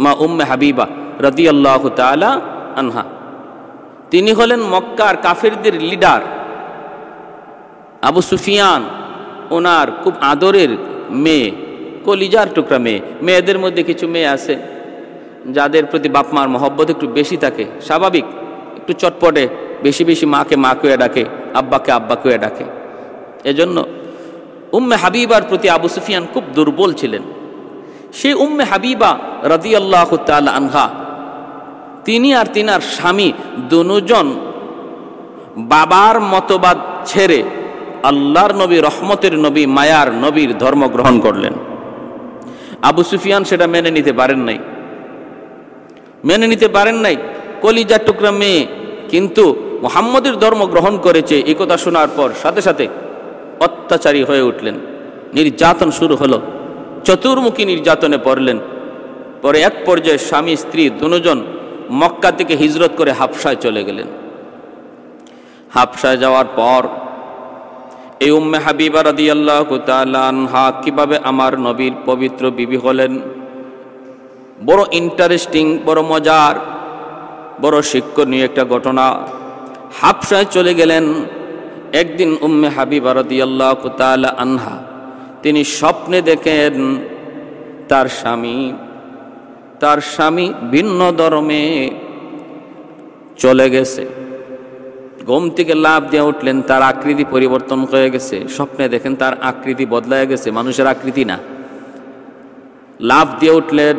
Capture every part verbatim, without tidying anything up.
মা উম্মে হাবিবা রাদিয়াল্লাহু তাআলা আনহা। তিনি হলেন মক্কার কাফেরদের লিডার। আবু সুফিয়ান ওনার খুব আদরের মেয়ে, কলিজার টুকরা মেয়ে। মেয়েদের মধ্যে কিছু মেয়ে আছে যাদের প্রতি বাপ মার মহব্বত একটু বেশি থাকে, স্বাভাবিক, একটু চটপটে, বেশি বেশি মাকে মা কয়ে ডাকে, আব্বাকে আব্বা কয়ে ডাকে। এজন্য উম্মে হাবিবার প্রতি আবু সুফিয়ান খুব দুর্বল ছিলেন। সেই উম্মে হাবিবা রাদিয়াল্লাহু তাআলা আনহা, তিনি আর তিনার স্বামী দুজন বাবার মতবাদ ছেড়ে আল্লাহর নবী, রহমতের নবী, মায়ার নবীর ধর্ম গ্রহণ করলেন। আবু সুফিয়ান সেটা মেনে নিতে পারেন নাই, মেনে নিতে পারেন নাই। কলিজার টুকরা মেয়ে কিন্তু মুহাম্মদের ধর্ম গ্রহণ করেছে, এই কথা শোনার পর সাথে সাথে অত্যাচারী হয়ে উঠলেন। নির্যাতন শুরু হলো, চতুর্মুখী নির্যাতনে পড়লেন। পরে এক পর্যায়ে স্বামী স্ত্রী দুজন মক্কা থেকে হিজরত করে হাবশায় চলে গেলেন। হাবশায় যাওয়ার পর এই উম্মে হাবিবা রাদিয়াল্লাহু তাআলা আনহা কিভাবে আমার নবীর পবিত্র বিবি হলেন, বড় ইন্টারেস্টিং, বড় মজার, বড় শিক্ষণীয় একটা ঘটনা। হাবশায় চলে গেলেন। একদিন উম্মে হাবিবা রাদিয়াল্লাহু তাআলা আনহা তিনি স্বপ্নে দেখেন তার স্বামী তার স্বামী ভিন্ন ধর্মে চলে গেছে। ঘুম থেকে লাফ দিয়ে উঠলেন, তার আকৃতি পরিবর্তন হয়ে গেছে। স্বপ্নে দেখেন তার আকৃতি বদলায় গেছে, মানুষের আকৃতি না। লাফ দিয়ে উঠলেন।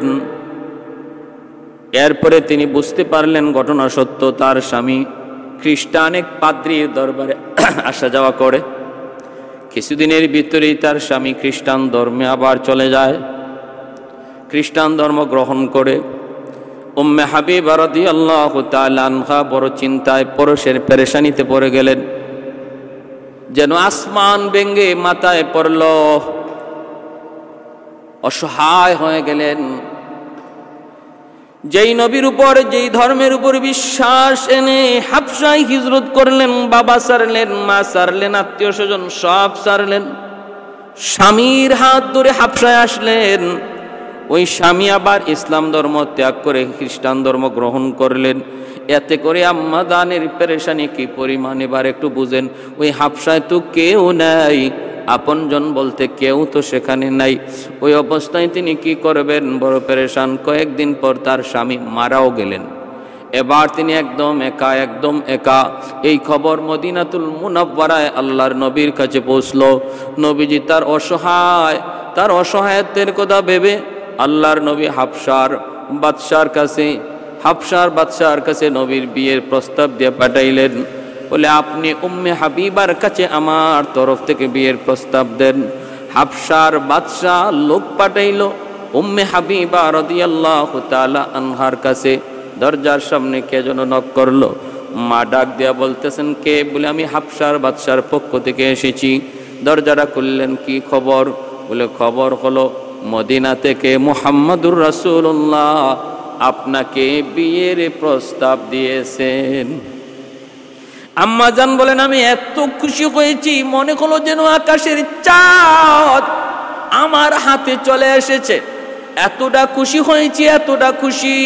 এরপরে তিনি বুঝতে পারলেন ঘটনা সত্য। তার স্বামী খ্রিস্টান এক পাদ্রীর দরবারে আসা যাওয়া করে। কিছুদিনের ভিতরেই তার স্বামী খ্রিস্টান ধর্মে আবার চলে যায়, খ্রিস্টান ধর্ম গ্রহণ করে। উম্মে হাবিবা রাদিয়াল্লাহু তাআলা আনহা বড় চিন্তায়, পরশের পেরেশানিতে পড়ে গেলেন, যেন আসমান ভেঙে মাথায় পড়ল। অসহায় হয়ে গেলেন। যেই নবীর উপর, যেই ধর্মের উপর বিশ্বাস এনে হাবশায় হিজরত করলেন, বাবা সারলেন, মা সারলেন, আত্মীয় স্বজন সব সারলেন, স্বামীর হাত ধরে হাবশায় আসলেন। ওই স্বামী আবার ইসলাম ধর্ম ত্যাগ করে খ্রিস্টান ধর্ম গ্রহণ করলেন। এতে করে আম্মা দানের পেরেশানি কি পরিমাণ এবার একটু বুঝেন। ওই হাবশায় তো কেউ নাই, আপনজন বলতে কেউ তো সেখানে নাই। ওই অবস্থায় তিনি কি করবেন, বড় পেরেশান। কয়েকদিন পর তার স্বামী মারাও গেলেন। এবার তিনি একদম একা, একদম একা। এই খবর মদিনাতুল মুনাওয়ারায় আল্লাহর নবীর কাছে পৌঁছলো। নবীজি তার অসহায় তার অসহায়ত্বের কথা ভেবে আল্লাহর নবী হাবশার বাদশার কাছে হাবশার বাদশার কাছে নবীর বিয়ের প্রস্তাব দিয়ে পাঠাইলেন। বলে, আপনি উম্মে হাবিবার কাছে আমার তরফ থেকে বিয়ের প্রস্তাব দেন। হাবশার বাদশাহ লোক পাঠাইল উম্মে হাবিবা রাদিয়াল্লাহু তাআলা আনহার কাছে। দরজার সামনে কে যেন নক করলো। মা ডাক দিয়া বলতেছেন, কে? বলে, আমি হাবশার বাদশার পক্ষ থেকে এসেছি। দরজাটা খুললেন। কি খবর? বলে, খবর হলো মদিনা থেকে মুহাম্মদুর রাসূলুল্লাহ আপনাকে বিয়ের প্রস্তাব দিয়েছেন। আম্মা জান বলেন, আমি এত খুশি হয়েছি, মনে হলো যেন আকাশের চাঁদ আমার হাতে চলে এসেছে। এতটা খুশি হয়েছি, এতটা খুশি,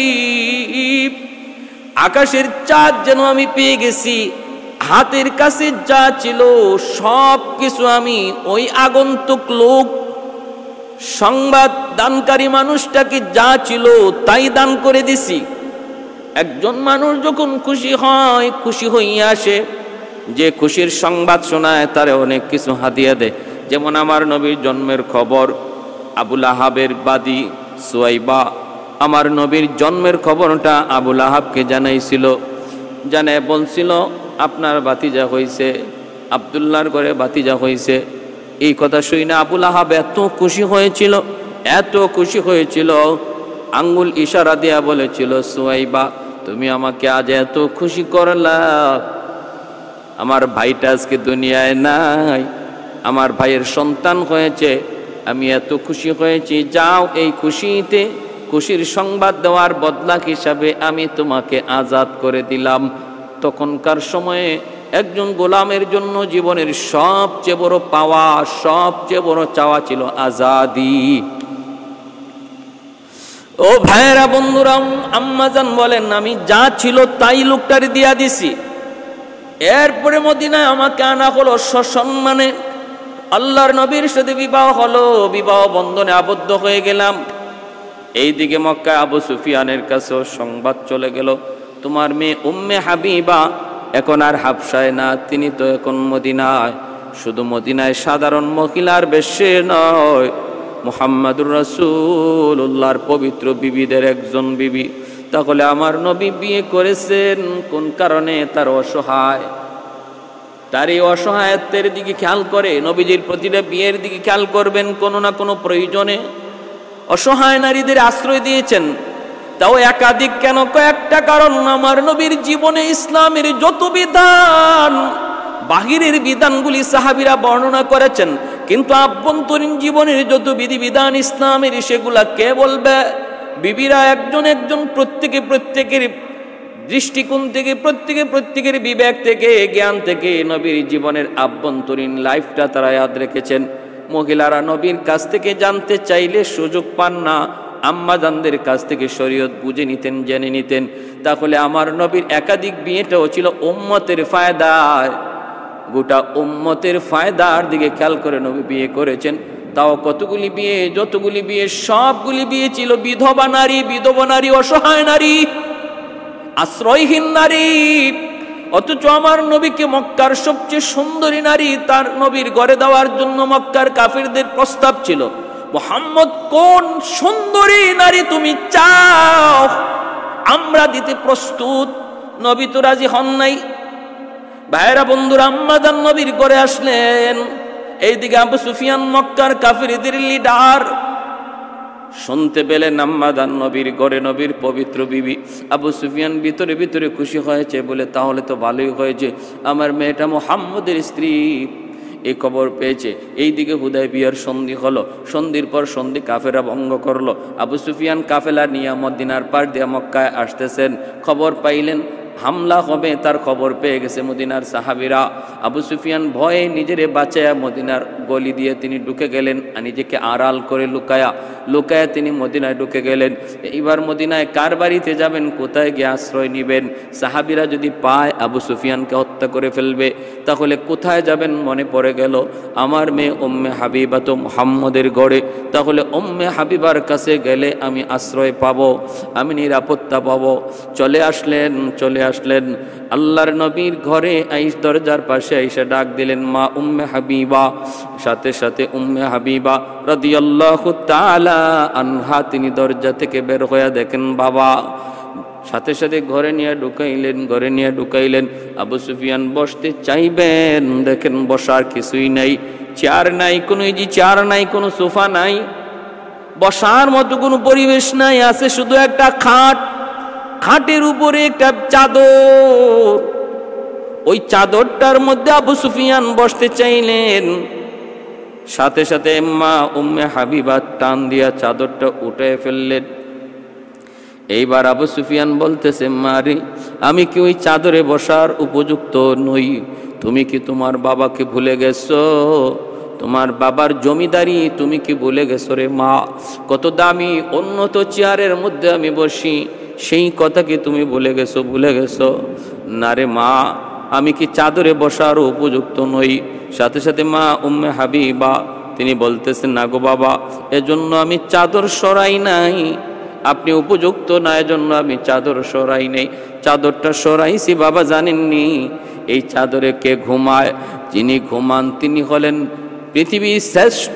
আকাশের চাঁদ যেন আমি পেয়ে গেছি। হাতের কাছে যা ছিল সব কিছু আমি ওই আগন্তুক লোক, সংবাদ দানকারী মানুষটাকে যা ছিল তাই দান করে দিছি। একজন মানুষ যখন খুশি হয়, খুশি হইয়া আসে, যে খুশির সংবাদ শোনায় তারে অনেক কিছু হাদিয়া দেয়। যেমন আমার নবীর জন্মের খবর আবুল আহাবের বাদী সুয়াইবা আমার নবীর জন্মের খবরটা আবুল আহাবকে জানাইছিল। জানায় বলছিল, আপনার ভাতিজা হইছে, আব্দুল্লাহর ঘরে ভাতিজা হইছে। এই কথা শুনে আবুল আহাব এত খুশি হয়েছিল, এত খুশি হয়েছিল, আঙ্গুল ইশারা দিয়া বলেছিল, সুয়াইবা তুমি আমাকে আজ এত খুশি করলা, আমার ভাইটা আজকে দুনিয়ায় নাই, আমার ভাইয়ের সন্তান হয়েছে, আমি এত খুশি হয়েছি। যাও, এই খুশিতে খুশির সংবাদ দেওয়ার বদলা হিসাবে আমি তোমাকে আজাদ করে দিলাম। তখনকার সময়ে একজন গোলামের জন্য জীবনের সবচেয়ে বড় পাওয়া, সবচেয়ে বড় চাওয়া ছিল আজাদি। ও ভাইরা বন্ধুরা, আম্মাজান বলেন আমি যা ছিল তাই লোকটার দিয়া দিছি। এরপরে মদিনায় আমাকে আনা হলো সসম্মানে, আল্লাহর নবীর সাথে বিবাহ হলো, বিবাহ বন্ধনে আবদ্ধ হয়ে গেলাম। এইদিকে মক্কায় আবু সুফিয়ানের কাছেও সংবাদ চলে গেল, তোমার মেয়ে উম্মে হাবিবা এখন আর হাবশায় না, তিনি তো এখন মদিনায়। শুধু মদিনায় সাধারণ মহিলার বেশে নয়, মুহাম্মাদুর রাসূলুল্লাহর পবিত্র বিবিদের একজন বিবি। তাহলে আমার নবী বিয়ে করেছেন কোন কারণে? তার অসহায়, তার এই অসহায়ত্বের দিকে খেয়াল করে নবীজির প্রতিটা বিয়ের দিকে খেয়াল করবেন। কোনো না কোনো প্রয়োজনে অসহায় নারীদের আশ্রয় দিয়েছেন, তাও একাধিক কেন? কয়েকটা কারণ। আমার নবীর জীবনে ইসলামের যত বিধান, বাহিরের বিধানগুলি সাহাবীরা বর্ণনা করেছেন, কিন্তু আভ্যন্তরীণ জীবনের যত বিধিবিধান ইসলামের সেগুলা কে বলবে? বিবিরা একজন একজন প্রত্যেকে প্রত্যেকের দৃষ্টিকোণ থেকে, প্রত্যেকে প্রত্যেকের বিবেক থেকে, জ্ঞান থেকে নবীর জীবনের আভ্যন্তরীণ লাইফটা তারা ইয়াদ রেখেছেন। মহিলারা নবীর কাছ থেকে জানতে চাইলে সুযোগ পান না, আম্মাজানদের কাছ থেকে শরীয়ত বুঝে নিতেন, জেনে নিতেন। তাহলে আমার নবীর একাধিক বিয়েটাও ছিল উম্মতের ফায়দায়, গোটা উম্মতের ফায়দার দিকে খেয়াল করে নবী বিয়ে করেছেন। তাও কতগুলি বিয়ে, যতগুলি বিয়ে, সবগুলি বিয়ে ছিল বিধবা নারী, বিধবা নারী, অসহায় নারী, আশ্রয়হীন নারী। অথচ আমার নবীকে মক্কার সবচেয়ে সুন্দরী নারী তার নবীর ঘরে দেওয়ার জন্য মক্কার কাফিরদের প্রস্তাব ছিল, মুহাম্মদ কোন সুন্দরী নারী তুমি চাও, আমরা দিতে প্রস্তুত। নবী তো রাজি হন নাই। ভাইরা বন্ধুরা, আম্মাজান নবীর ঘরে আসলেন। এইদিকে আবু সুফিয়ান মক্কার কাফিরদের লিডার, শুনতে পেলেন আম্মাজান নবীর ঘরে নবীর পবিত্র বিবি। আবু সুফিয়ান ভিতরে ভিতরে খুশি হয়েছে, বলে তাহলে তো ভালোই হয়েছে, আমার মেয়েটা মুহাম্মদের স্ত্রী এই খবর পেয়েছে। এইদিকে হুদায়বিয়ার সন্ধি হলো, সন্ধির পর সন্ধি কাফেরা ভঙ্গ করলো। আবু সুফিয়ান কাফেলা নিয়ে মদিনার পার দিয়ে মক্কায় আসতেছেন, খবর পাইলেন হামলা হবে, তার খবর পেয়ে গেছে মদিনার সাহাবীরা। আবু সুফিয়ান ভয়ে নিজেরে বাঁচায়া মদিনার গলি দিয়ে তিনি ঢুকে গেলেন, নিজেকে আড়াল করে লুকায়া লুকায়া তিনি মদিনায় ঢুকে গেলেন। এইবার মদিনায় কার বাড়িতে যাবেন, কোথায় গিয়ে আশ্রয় নিবেন? সাহাবীরা যদি পায় আবু সুফিয়ানকে হত্যা করে ফেলবে, তাহলে কোথায় যাবেন? মনে পড়ে গেল আমার মেয়ে উম্মে হাবিবা তো মুহাম্মদের গড়ে, তাহলে উম্মে হাবিবার কাছে গেলে আমি আশ্রয় পাবো, আমি নিরাপত্তা পাবো। চলে আসলেন চলে আসলেন আল্লাহর নবীর ঘরে, আইস দরজার পাশে আইসা ডাক দিলেন মা উম্মে হাবিবা। সাথে সাথে উম্মে হাবিবা রাদিয়াল্লাহু তাআলা আনহা তিনি দরজা থেকে বের হয়ে দেখেন বাবা। সাথে সাথে ঘরে নিয়ে ঢুকাইলেন ঘরে নিয়ে ঢুকাইলেন আবু সুফিয়ান বসতে চাইবেন, দেখেন বসার কিছুই নাই, চেয়ার নাই, কোনো ইজি চেয়ার নাই, কোনো সোফা নাই, বসার মতো কোনো পরিবেশ নাই, আছে শুধু একটা খাট, খাটের উপরে একটা চাদর। ওই চাদরটার মধ্যে আবু সুফিয়ান বসতে চাইলেন, সাথে সাথে মা উম্মে হাবিবা টান দিয়া চাদরটা উঠে ফেললেন। এইবার আবু সুফিয়ান বলতেছে, মারি আমি কি ওই চাদরে বসার উপযুক্ত নই? তুমি কি তোমার বাবাকে ভুলে গেছো? তোমার বাবার জমিদারি তুমি কি ভুলে গেছো রে মা? কত দামি উন্নত চেয়ারের মধ্যে আমি বসি, সেই কথা কি তুমি ভুলে গেছো ভুলে গেছো না রে মা, আমি কি চাদরে বসার উপযুক্ত নই? সাথে সাথে মা উম্মে হাবিবা তিনি বলতেছেন, না গো বাবা, এজন্য আমি চাদর সরাই নাই, আপনি উপযুক্ত না এজন্য আমি চাদর সরাই নেই। চাদরটা সরাইছি বাবা জানেননি, এই চাদরে কে ঘুমায়? যিনি ঘুমান তিনি হলেন পৃথিবীর শ্রেষ্ঠ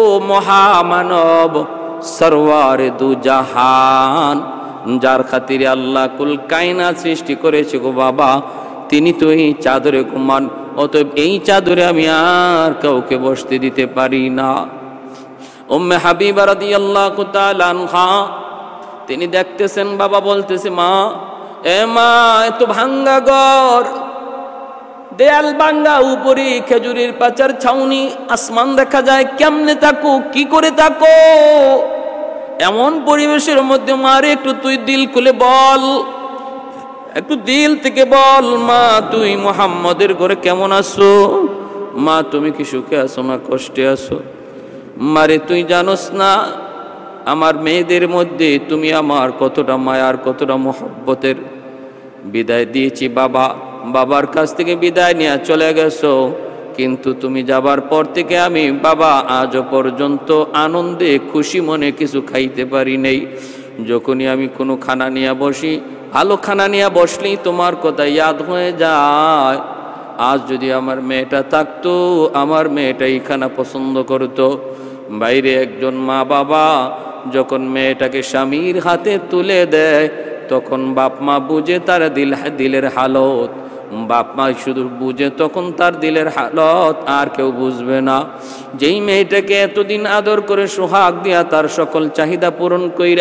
মহামানব সরওয়ারে দু জাহান, যার খাতিরে আল্লাহ কুল কায়নাত সৃষ্টি করেছে গো বাবা, তিনি তো এই চাদরে ঘুমান। অতএব এই চাদরে আমি আর কাউকে বসতে দিতে পারি না। উম্মে হাবিবা রাদিয়াল্লাহু তাআলা আনহা তিনি দেখতেছেন বাবা বলতেছে, মা এ মা এত ভাঙ্গা ঘর, দেয়াল ভাঙ্গা, উপরে খেজুরের পাচার ছাউনি, আসমান দেখা যায়, কেমনে থাকো, কি করে থাকো? এমন পরিবেশের মধ্যে মারে একটু তুই দিল খুলে বল, একটু দিল থেকে বল, মা তুই মুহাম্মদের ঘরে কেমন আছো? মা তুমি কি সুখে আছো না কষ্টে আছো? মারে তুই জানোস না আমার মেয়েদের মধ্যে তুমি আমার কতটা মায়ার কতটা মোহব্বতের বিদায় দিয়েছি বাবা। বাবার কাছ থেকে বিদায় নিয়ে চলে গেছো, কিন্তু তুমি যাবার পর থেকে আমি বাবা আজও পর্যন্ত আনন্দে খুশি মনে কিছু খাইতে পারি নেই। যখনই আমি কোনো খানা নিয়ে বসি, ভালো খানা নিয়ে বসলেই তোমার কথা ইয়াদ হয়ে যায়। আজ যদি আমার মেয়েটা থাকতো, আমার মেয়েটা এই খানা পছন্দ করতো। বাইরে একজন মা বাবা যখন মেয়েটাকে স্বামীর হাতে তুলে দেয়, তখন বাপ মা বুঝে তার দিল দিলের হালত। বাপ মা শুধু বুঝে তখন তার দিলের হালত, আর কেউ বুঝবে না। যেই মেয়েটাকে এতদিন আদর করে সোহাগ দিয়া তার সকল চাহিদা পূরণ কইরা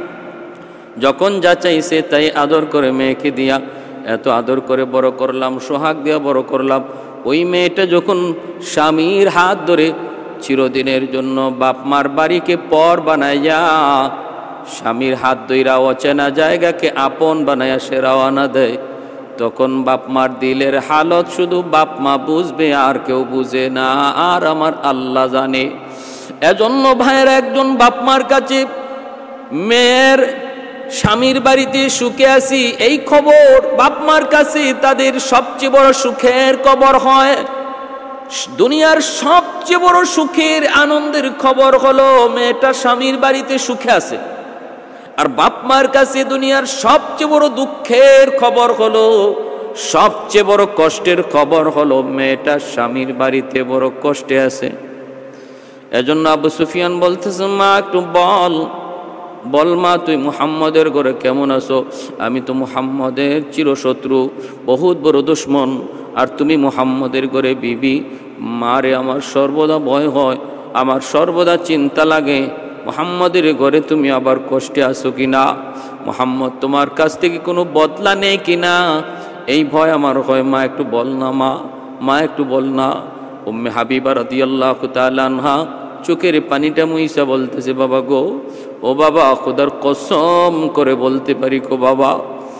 যখন যা চাইছে তাই আদর করে মেয়েকে দিয়া এত আদর করে বড় করলাম, সোহাগ দিয়া বড় করলাম, ওই মেয়েটা যখন স্বামীর হাত ধরে চিরদিনের জন্য বাপ মার বাড়িকে পর বানাইয়া স্বামীর হাত ধইরা অচেনা জায়গাকে আপন বানাইয়া সে রওনা দেয়, তখন বাপ মার দিলের হালত শুধু বাপ মা বুঝবে, আর কেউ বুঝে না, আর আমার আল্লাহ জানে। এজন্য ভাইয়ের একজন বাপ মার কাছে মেয়ের স্বামীর বাড়িতে সুখে আসি এই খবর বাপ মার কাছে তাদের সবচেয়ে বড় সুখের খবর হয়। দুনিয়ার সবচেয়ে বড় সুখের আনন্দের খবর হলো মেয়েটা স্বামীর বাড়িতে সুখে আছে। আর বাপ মার কাছে দুনিয়ার সবচেয়ে বড় দুঃখের খবর হলো, সবচেয়ে বড় কষ্টের খবর হলো মেয়েটা স্বামীর বাড়িতে বড় কষ্টে আছে। এজন্য আবু সুফিয়ান বলতেছে, মা একটু বল বল মা তুই মুহাম্মদের ঘরে কেমন আছো? আমি তো মুহাম্মদের চিরশত্রু, বহুত বড় দুশ্মন, আর তুমি মুহাম্মদের ঘরে বিবি। মারে আমার সর্বদা ভয় হয়, আমার সর্বদা চিন্তা লাগে মুহাম্মদের ঘরে তুমি আবার কষ্টে আছো কিনা, মুহাম্মদ তোমার কাছ থেকে কোনো বদলা নেই কিনা, এই ভয় আমার হয়। মা একটু বল না মা, মা একটু বল না। উম্মে হাবিবা রাদিয়াল্লাহু তাআলা আনহা চোখের পানিটা মুইসা বলতেছে, বাবা গো, ও বাবা খোদার কসম করে বলতে পারি গো বাবা,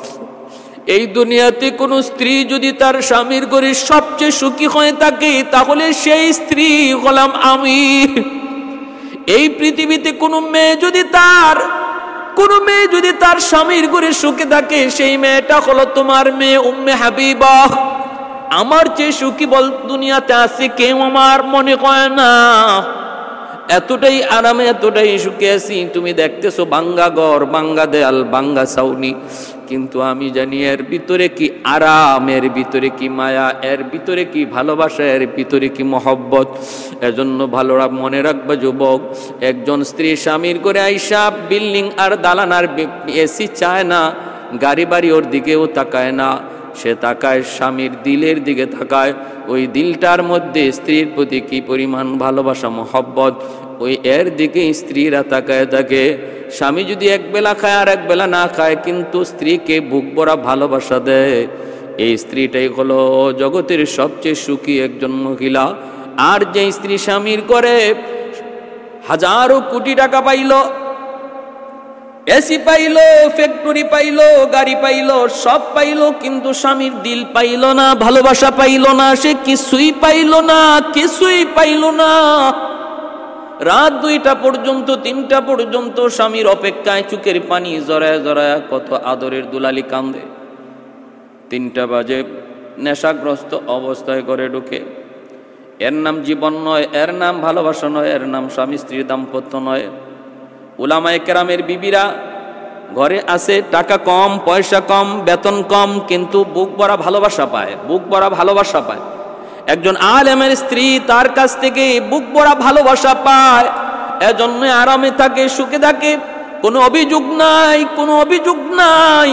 এই দুনিয়াতে কোনো স্ত্রী যদি তার স্বামীর ঘরে সবচেয়ে সুখী হয়ে থাকে, তাহলে সেই স্ত্রী হলাম আমি। এই পৃথিবীতে কোনো মেয়ে যদি তার কোনো মেয়ে যদি তার স্বামীর ঘরে সুখে থাকে, সেই মেয়েটা হলো তোমার মেয়ে উম্মে হাবিবা। আমার চেয়ে সুখী বল দুনিয়াতে আছে কেউ? আমার মনে হয় না। এতটাই আরামে এতটাই সুখে আছি, তুমি দেখতেছো বাঙ্গা ঘর, বাঙ্গা দেয়াল, বাঙ্গা ছাউনি, কিন্তু আমি জানি এর ভিতরে কি আরাম, এর ভিতরে কি মায়া, এর ভিতরে কি ভালোবাসা, এর ভিতরে কি মহব্বত। এজন্য ভালো মনে রাখবা যুবক, একজন স্ত্রী স্বামীর করে আইসা বিল্ডিং আর দালান আর এসি চায় না, গাড়ি বাড়ি ওর দিকেও তাকায় না, সে তাকায় স্বামীর দিলের দিকে তাকায়। ওই দিলটার মধ্যে স্ত্রীর প্রতি কি পরিমাণ ভালোবাসা মহব্বত, ওই এর দিকে স্ত্রীরা তাকায় থাকে। স্বামী যদি এক বেলা খায় আর এক বেলা না খায়, কিন্তু স্ত্রীকে বুক ভরা ভালোবাসা দেয়, এই স্ত্রীটাই হলো জগতের সবচেয়ে সুখী একজন মহিলা। আর যে স্ত্রী স্বামীর করে হাজারো কোটি টাকা পাইল, এসি পাইলো, ফ্যাক্টরি পাইলো, গাড়ি পাইলো, সব পাইলো, কিন্তু স্বামীর দিল পাইল না, ভালোবাসা পাইল না, সে কিছুই পাইল না, কিছুই পাইল না। রাত দুইটা পর্যন্ত তিনটা পর্যন্ত স্বামীর অপেক্ষায় চোখের পানি জড়ায় জড়ায় কত আদরের দুলালি কান্দে। তিনটা বাজে নেশাগ্রস্ত অবস্থায় ঘরে ঢুকে। এর নাম জীবন নয়, এর নাম ভালোবাসা নয়, এর নাম স্বামী স্ত্রীর দাম্পত্য নয়। উলামায়ে কেরামের বিবিরা ঘরে আছে, টাকা কম, পয়সা কম, বেতন কম, কিন্তু বুক ভরা ভালোবাসা পায়, বুক ভরা ভালোবাসা পায়। একজন আলেমের স্ত্রী তার কাছ থেকে বুক ভরা ভালোবাসা পায়, এজন্য আরামে থাকে, সুখে থাকে, কোনো অভিযোগ নাই, কোনো অভিযোগ নাই।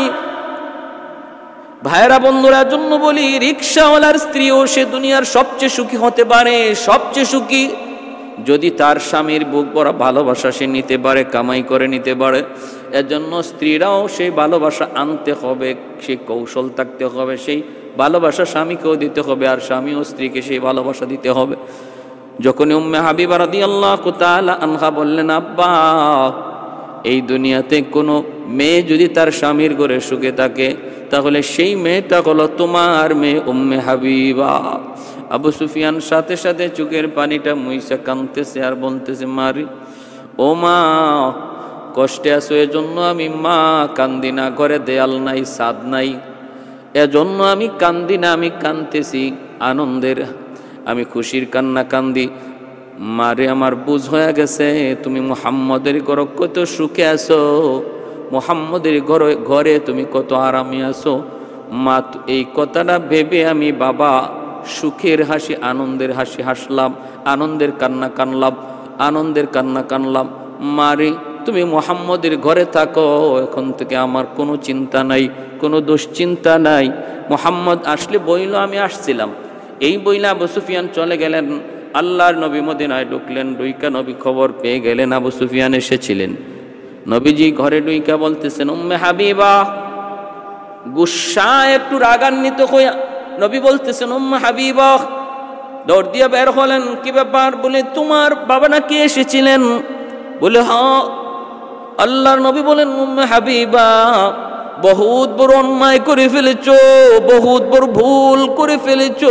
ভাইরা বন্ধুরা, জন্য বলি রিকশাওয়ালার স্ত্রীও সে দুনিয়ার সবচেয়ে সুখী হতে পারে, সবচেয়ে সুখী যদি তার স্বামীর বুক ভরা ভালোবাসা সে নিতে পারে, কামাই করে নিতে পারে। এজন্য স্ত্রীরাও সেই ভালোবাসা আনতে হবে, সেই কৌশল থাকতে হবে, সেই ভালোবাসা স্বামীকেও দিতে হবে, আর স্বামীও স্ত্রীকে সেই ভালোবাসা দিতে হবে। যখন উম্মে হাবিবা রাদিয়াল্লাহু তাআলা আনহা বললেন, আব্বা এই দুনিয়াতে কোনো মেয়ে যদি তার স্বামীর ঘরে সুখে থাকে, তাহলে সেই মেয়েটা হলো তোমার মেয়ে উম্মে হাবিবা। আবু সুফিয়ান সাথে সাথে চোখের পানিটা মুইসা কাঁদতেছে আর বলতেছে, মারি ও মা, কষ্টে আছো এজন্য আমি মা কান্দি না, ঘরে দেয়াল নাই, ছাদ নাই, এজন্য আমি কান্দি না, আমি কাঁদতেছি আনন্দের, আমি খুশির কান্না কান্দি। মারে আমার বুঝ হয়ে গেছে তুমি মুহাম্মদের ঘরে কত সুখে আছো, মুহাম্মদের ঘরে ঘরে তুমি কত আরামে আছো। মা এই কথাটা ভেবে আমি বাবা সুখের হাসি, আনন্দের হাসি হাসলাম, আনন্দের কান্না কানলাম, আনন্দের কান্না কানলাম। মারে তুমি মুহাম্মদের ঘরে থাকো, এখন থেকে আমার কোনো চিন্তা নাই, কোনো দুশ্চিন্তা নাই। মুহাম্মদ আসলে বইল আমি আসছিলাম, এই বইলা আবু সুফিয়ান চলে গেলেন। আল্লাহর নবী মদিনায় ঢুকলেন, ডুইকা নবী খবর পেয়ে গেলেন আবু সুফিয়ান এসেছিলেন। নবীজি ঘরে ডুইকা বলতেছেন উম্মে হাবিবা, গুসা একটু রাগান্বিত হইয়া নবী বলতেছেন উম্মে হাবিবা, দৌড় দিয়ে বের হলেন। কি ব্যাপার? বলে তোমার বাবা নাকি এসেছিলেন? বলে হ্যাঁ। আল্লাহর নবী বলেন উম্মে হাবিবা, বহুত বড় অন্যায় করে ফেলেছো, বহুত বড় ভুল করে ফেলেছো।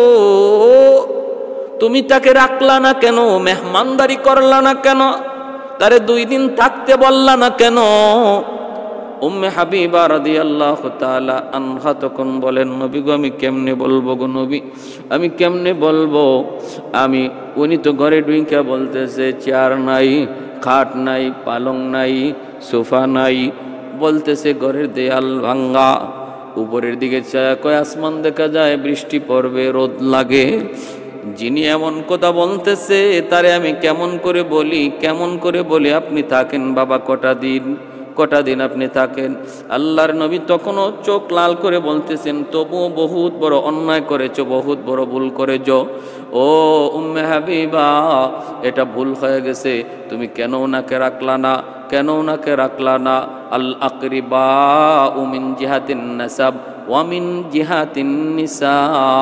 তুমি তাকে রাখলা না কেন? মেহমানদারি করলা না কেন? তারে দুই দিন থাকতে বললা না কেন? উম্মে হাবিবা রাদিয়াল্লাহু তাআলা আনহা তখন বলেন নবী গো আমি কেমনে বলবো গো নবী, আমি কেমনে বলবো? আমি উনি তো ঘরে ডুইকা বলতেছে চেয়ার নাই, খাট নাই, পালং নাই, সোফা নাই, বলতেছে ঘরের দেয়াল ভাঙ্গা, উপরের দিকে চায়া কয় আসমান দেখা যায়, বৃষ্টি পড়বে, রোদ লাগে। যিনি এমন কথা বলতেছে তারে আমি কেমন করে বলি, কেমন করে বলি আপনি থাকেন বাবা কটা দিন, কটা দিন আপনি থাকেন। আল্লাহর নবী তখনও চোখ লাল করে বলতেছেন তবুও বহুত বড় অন্যায় করেছো, বহুত বড় ভুল করেছো। ও উম্মে হাবিবা, এটা ভুল হয়ে গেছে, তুমি কেন ওনাকে রাখলা না, কেন ওনাকে রাখলা না? আল আকরিবা মিন জিহাতিন নাসাব ওয়া মিন জিহাতিন নিসা।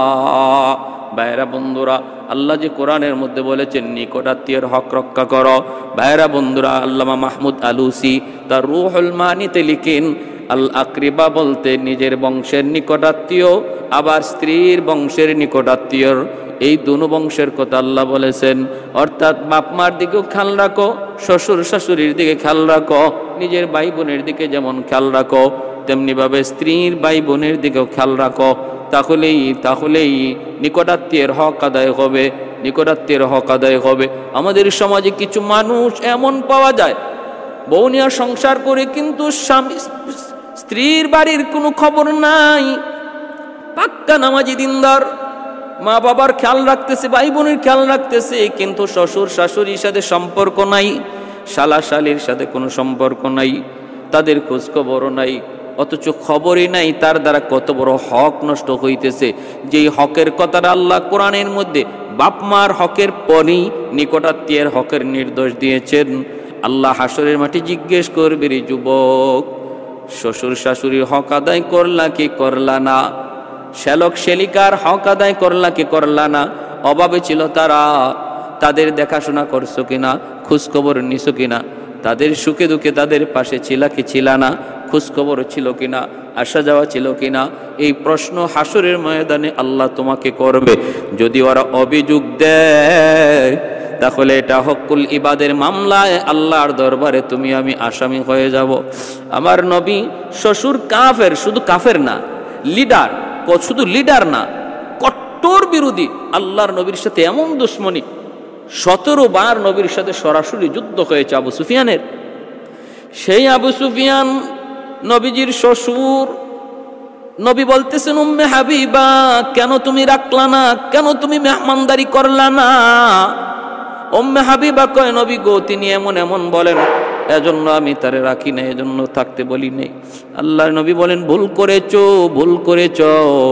ভাইরা বন্ধুরা, আল্লাহ যে কোরআনের মধ্যে বলেছেন নিকটাত্মীয়ের হক রক্ষা করো। ভাইরা বন্ধুরা, আল্লামা মাহমুদ আলুসি তার রুহুল মানিতে লিখেন আল আকরিবা বলতে নিজের বংশের নিকটাত্মীয়, আবার স্ত্রীর বংশের নিকটাত্মীয়র, এই দুনো বংশের কথা আল্লাহ বলেছেন। অর্থাৎ বাপ মার দিকেও খেয়াল রাখো, শ্বশুর শাশুড়ির দিকে খেয়াল রাখো, নিজের ভাই বোনের দিকে যেমন খেয়াল রাখো তেমনিভাবে স্ত্রীর ভাই বোনের দিকেও খেয়াল রাখো। তাহলেই তাহলেই নিকটাত্মীয়ের হক আদায় হবে, নিকটাত্মীয়ের হক আদায় হবে। আমাদের সমাজে কিছু মানুষ এমন পাওয়া যায় বউ নিয়ে সংসার করে কিন্তু স্বামী স্ত্রীর বাড়ির কোনো খবর নাই, পাক্কা নামাজি দিনদার, মা বাবার খেয়াল রাখতেছে, ভাই বোনের খেয়াল রাখতেছে, কিন্তু শ্বশুর শাশুড়ির সাথে সম্পর্ক নাই, শালা শালির সাথে কোনো সম্পর্ক নাই, তাদের খোঁজ খবরও নাই, অথচ খবরই নাই তার দ্বারা কত বড় হক নষ্ট হইতেছে। যেই হকের কথাটা আল্লাহ কোরআনের মধ্যে বাপ মার হকের পরই নিকটাত্মীয়ের হকের নির্দেশ দিয়েছেন। আল্লাহ হাসরের মাঠে জিজ্ঞেস করবে রে যুবক, শ্বশুর শাশুড়ির হক আদায় করলা কি করলা না? শ্যালক শ্যালিকার হক আদায় করলা কি করলা না? অভাবে ছিল তারা, তাদের দেখাশোনা করছো কিনা, খোঁজখবর নিছো কিনা? তাদের সুখে দুঃখে তাদের পাশে ছিলা কি ছিলা না? খোঁজখবর ছিল কিনা, আসা যাওয়া ছিল কিনা? এই প্রশ্ন হাসরের ময়দানে আল্লাহ তোমাকে করবে। যদি ওরা অভিযোগ দেয় তাহলে এটা হকুল ইবাদের মামলায় আল্লাহর দরবারে তুমি আমি আসামি হয়ে যাব। আমার নবী শ্বশুর কাফের, শুধু কাফের না, লিডার, শুধু লিডার না, কট্টর বিরোধী। আল্লাহর নবীর সাথে এমন দুশ্মনী, সতেরো বার নবীর সাথে সরাসরি যুদ্ধ হয়েছে আবু সুফিয়ানের। সেই আবু সুফিয়ান নবীজির শ্বশুর। নবী বলতেছেন উম্মে হাবিবা, কেন তুমি রাখলা না, কেন তুমি মেহমানদারি করলা না? উম্মে হাবিবা কয় নবী গো, তিনি এমন এমন বলেন, এজন্য আমি তারে রাখি না, এজন্য থাকতে বলি নাই। আল্লাহর নবী বলেন ভুল করেছো, ভুল করেছো।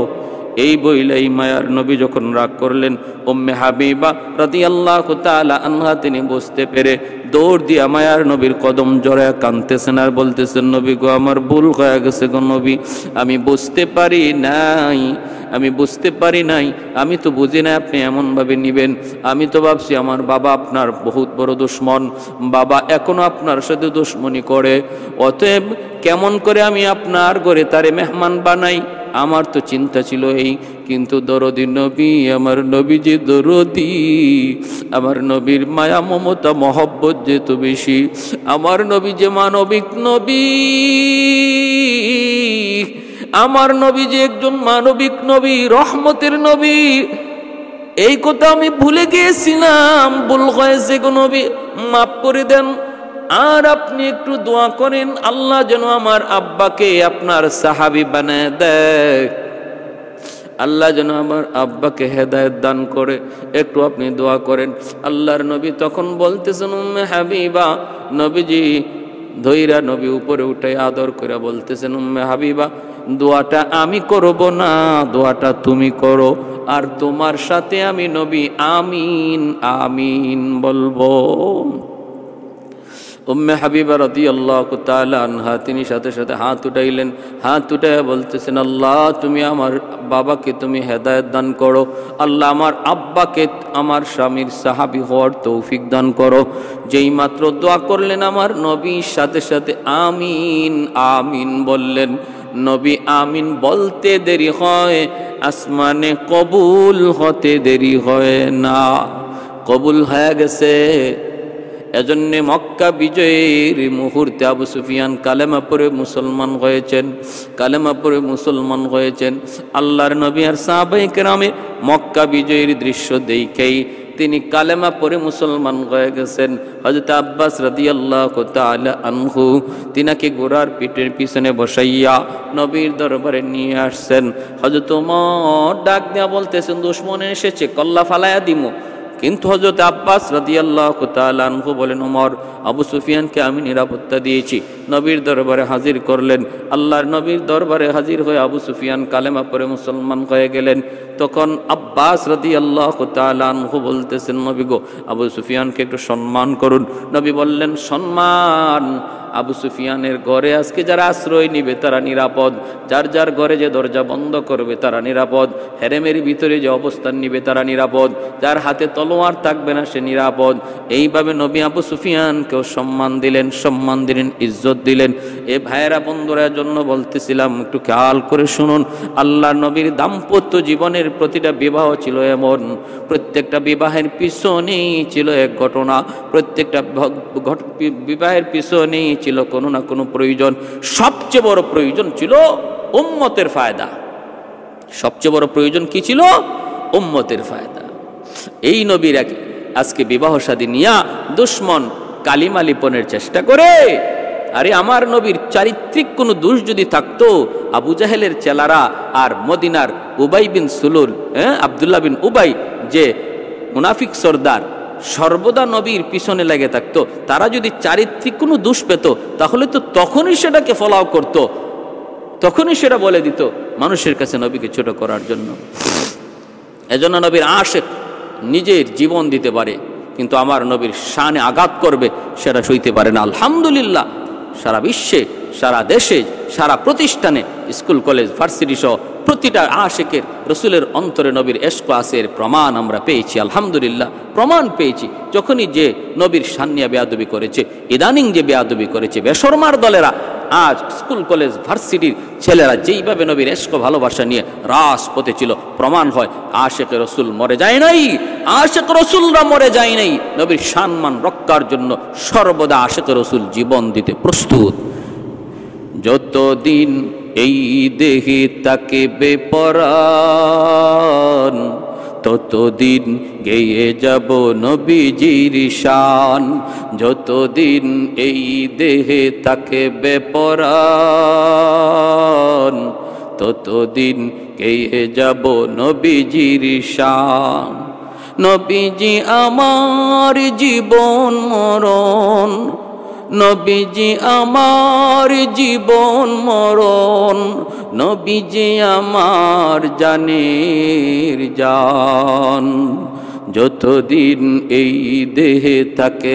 এই বইলাই মায়ার নবী যখন রাগ করলেন, উম্মে হাবিবা রাদিয়াল্লাহু তাআলা আনহা তিনি বুঝতে পেরে দৌড় দিয়া মায়ার নবীর কদম জড়ায় কাঁদতেছেন আর বলতেছেন নবী গো, আমার ভুল হয়ে গেছে গো নবী, আমি বুঝতে পারি নাই, আমি বুঝতে পারি নাই, আমি তো বুঝি না আপনি এমনভাবে নিবেন। আমি তো ভাবছি আমার বাবা আপনার বহুত বড় দুশ্মন, বাবা এখনো আপনার সাথে দুশ্মনী করে, অতএব কেমন করে আমি আপনার ঘরে তারে মেহমান বানাই, আমার তো চিন্তা ছিল এই, কিন্তু দরদি নবী, আমার নবী যে দরদি, আমার নবীর মায়া মমতা মহব্বত যেত বেশি, আমার নবী যে মানবিক নবী, আমার নবী যে একজন মানবিক নবী, রহমতের নবী, এই কথা আমি ভুলে গিয়েছিলাম। ভুল হয়েছে গো নবী, মাফ করে দেন। আর আপনি একটু দোয়া করেন আল্লাহ যেন আমার আব্বাকে আপনার সাহাবী বানায় দেয়, আল্লাহ যেন আমার আব্বাকে হেদায়েত দান করে, একটু আপনি দোয়া করেন। আল্লাহর নবী তখন বলতেছেন উম্মে হাবিবা, নবীজি ধৈরা নবী উপরে উঠে আদর করে বলতেছেন উম্মে হাবিবা, দোয়াটা আমি করব না, দোয়াটা তুমি করো, আর তোমার সাথে আমি নবী আমিন আমিন বলবো। উম্মে হাবিবা রাদিয়াল্লাহু তাআলা আনহা তিনি সাথে সাথে হাত উঠাইলেন, হাত উঠাইয়া বলতেছেন আল্লাহ তুমি আমার বাবাকে তুমি হেদায়েত দান করো, আল্লাহ আমার আব্বাকে আমার স্বামীর সাহাবী হওয়ার তৌফিক দান করো। যেই মাত্র দোয়া করলেন আমার নবী সাথে সাথে আমিন আমিন বললেন। নবী আমিন বলতে দেরি হয়, আসমানে কবুল হতে দেরি হয় না, কবুল হয়ে গেছে। এজন্য মক্কা বিজয়ের মুহূর্তে আবু সুফিয়ান কালেমা পড়ে মুসলমান হয়েছেন, কালেমা পড়ে মুসলমান হয়েছেন। আল্লাহর নবী আর সাহাবায়ে কেরামে মক্কা বিজয়ের দৃশ্য দেখেই তিনি কালেমা পড়ে মুসলমান হয়ে গেছেন। হযরত আব্বাস রাদিয়াল্লাহু তাআলা আনহু তিনাকে ঘোড়ার পিঠের পিছনে বসাইয়া নবীর দরবারে নিয়ে আসছেন। হযরত ওমর ডাক দিয়া বলতেছেন দুশমন এসেছে, কল্লা ফালায়া দিমু। কিন্তু হযরত আব্বাস রাদিয়াল্লাহু তাআলা আনহু বলেন ওমর, আবু সুফিয়ানকে আমি নিরাপত্তা দিয়েছি। নবীর দরবারে হাজির করলেন। আল্লাহর নবীর দরবারে হাজির হয়ে আবু সুফিয়ান কালেমা পড়ে মুসলমান হয়ে গেলেন। তখন আব্বাস রাদিয়াল্লাহু তাআলা আনহু বলতেছেন নবী গো, আবু সুফিয়ানকে একটু সম্মান করুন। নবী বললেন সম্মান? আবু সুফিয়ানের ঘরে আজকে যারা আশ্রয় নিবে তারা নিরাপদ, যার যার ঘরে যে দরজা বন্ধ করবে তারা নিরাপদ, হেরেমের ভিতরে যে অবস্থান নিবে তারা নিরাপদ, যার হাতে তলোয়ার থাকবে না সে নিরাপদ। এইভাবে নবী আবু সুফিয়ানকেও সম্মান দিলেন, সম্মান দিলেন, ইজ্জত দিলেন। এ ভাইয়েরা বন্ধুরা জন্য বলতেছিলাম একটু খেয়াল করে শুনুন, আল্লাহর নবীর দাম্পত্য জীবনের প্রতিটা বিবাহ ছিল এমন, প্রত্যেকটা বিবাহের পিছনেই ছিল এক ঘটনা, প্রত্যেকটা বিবাহের পিছনেই ছিল কোনো না কোনো প্রয়োজন। সবচেয়ে বড় প্রয়োজন ছিল উম্মতের ফায়দা। সবচেয়ে বড় প্রয়োজন কি ছিল? উম্মতের ফায়দা। এই নবীর আজকে বিবাহ শাদী নিয়া দুশ্মন কালিমা লিপনের চেষ্টা করে। আরে আমার নবীর চারিত্রিক কোনো দোষ যদি থাকতো, আবু জাহেলের চেলারা আর মদিনার উবাই বিন সুলুল, হ্যাঁ আব্দুল্লাহ বিন উবাই যে মুনাফিক সর্দার সর্বদা নবীর পিছনে লেগে থাকতো, তারা যদি চারিত্রিক কোনো দোষ পেত তাহলে তো তখনই সেটাকে ফলাও করত, তখনই সেটা বলে দিত মানুষের কাছে নবীকে ছোট করার জন্য। এজন্য নবীর আশিক নিজের জীবন দিতে পারে, কিন্তু আমার নবীর শানে আঘাত করবে সেটা সইতে পারে না। আলহামদুলিল্লাহ সারা বিশ্বে, সারা দেশে, সারা প্রতিষ্ঠানে, স্কুল কলেজ ভার্সিটি সহ প্রতিটা আশিকের রসুলের অন্তরে নবীর এশক আছে, এর প্রমাণ আমরা পেয়েছি। আলহামদুলিল্লাহ প্রমাণ পেয়েছি। যখনই যে নবীর শানিয়া বেয়াদবি করেছে, ইদানিং যে বেয়াদবি করেছে বেশরমার দলেরা, আজ স্কুল কলেজ ভার্সিটির ছেলেরা যেইভাবে নবীর এশক ভালোবাসা নিয়ে রাজপথে ছিল, প্রমাণ হয় আশিক রসুল মরে যায় নাই, আশিক রসুলরা মরে যায় নাই। নবীর সম্মান রক্ষার জন্য সর্বদা আশিক রসুল জীবন দিতে প্রস্তুত। যতদিন এই দেহে তাকে বেপরান, ততদিন গেয়ে যাব নবীজির শান। যতদিন এই দেহে তাকে বেপরান, ততদিন গেয়ে যাব নবীজির শান। নবীজি আমার জীবন মরণ, নবীজি আমার জীবন মরণ, নবীজি আমার জানের জান। যতদিন এই দেহে থাকে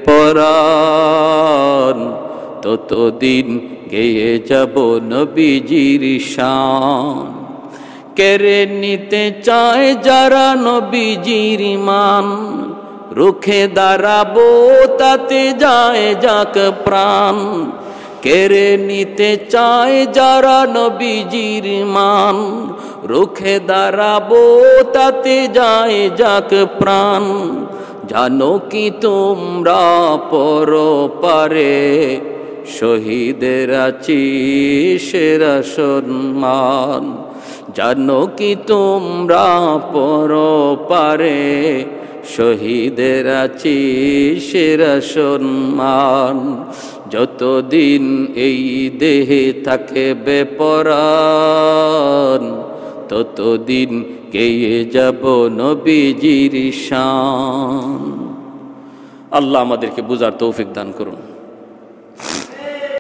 বেপরান, ততদিন গেয়ে যাব নবীজির শান। কেড়ে নিতে চায় যারা নবীজির মান, রুখে দাঁড়াবো তাতে যায় যাক প্রাণ। কেড়ে নিতে চায় যারা নবীজির মান, রুখে দাঁড়াবো তাতে যায় যাক প্রাণ। জানো কি তোমরা পরপারে শহীদের আছি সেরা সম্মান, জানো কি তোমরা পরপারে শহীদের আছি সেরা সম্মান। যতদিন এই দেহে থাকে বেপরান, ততদিন গেয়ে যাব নবীজির শান। আল্লাহ আমাদেরকে বুঝার তৌফিক দান করুন।